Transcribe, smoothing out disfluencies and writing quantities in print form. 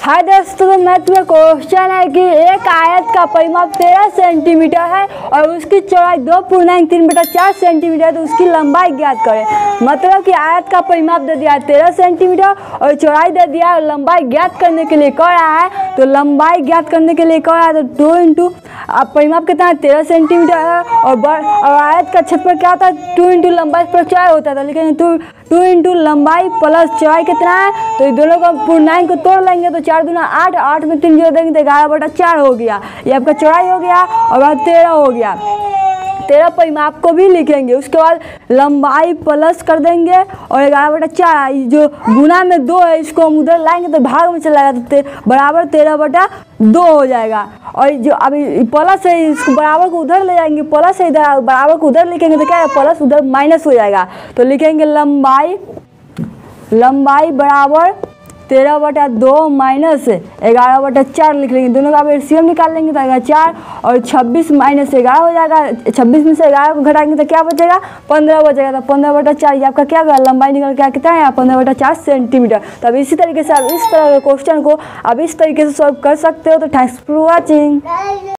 हाय दोस्तों, तो मैं तुम्हें क्वेश्चन है कि एक आयत का परिमाप 13 सेंटीमीटर है और उसकी चौड़ाई 2.3 सेंटीमीटर, तो उसकी लंबाई ज्ञात करें। मतलब कि आयत का परिमाप दे दिया है 13 सेंटीमीटर और चौड़ाई दे दिया है, लंबाई ज्ञात करने के लिए कह रहा है। तो लंबाई ज्ञात करने के लिए कह रहा है तो 2 इंटू परिमाप कितना है 13 सेंटीमीटर है और आयत का क्षेत्रफल क्या होता है 2 इंटू लंबाई पर चौड़ाई होता था, लेकिन 2 इंटू लंबाई प्लस चौड़ाई कितना है, तो इन दोनों को पूर्णांक को तोड़ लेंगे तो 4 दूना 8, 8 में 3 जोड़ देंगे तो 11/4 हो गया। ये आपका चौड़ाई हो गया और बाद 13 हो गया। 13 परिमाप को भी लिखेंगे, उसके बाद लंबाई प्लस कर देंगे और 11/4 जो गुना में 2 है इसको हम उधर लाएंगे तो भाग में चला जाएगा तो बराबर 13/2 हो जाएगा। और जो अभी प्लस है इसको बराबर को उधर ले जाएंगे, प्लस है इधर बराबर को उधर लिखेंगे तो क्या है प्लस उधर माइनस हो जाएगा। तो लिखेंगे लंबाई बराबर 13/2 माइनस 11/4 लिख लेंगे। दोनों का एलसीएम निकाल लेंगे तो आएगा 4 और 26 माइनस 11 हो जाएगा। 26 में से 11 को घटाएंगे तो क्या बचेगा 15 बचेगा। तो 15/4 ये आपका क्या होगा लंबाई निकल के कितना है 15/4 सेंटीमीटर। तो अब इसी तरीके से आप इस तरह के क्वेश्चन को अब इस तरीके से सॉल्व कर सकते हो। तो थैंक्स फॉर वॉचिंग।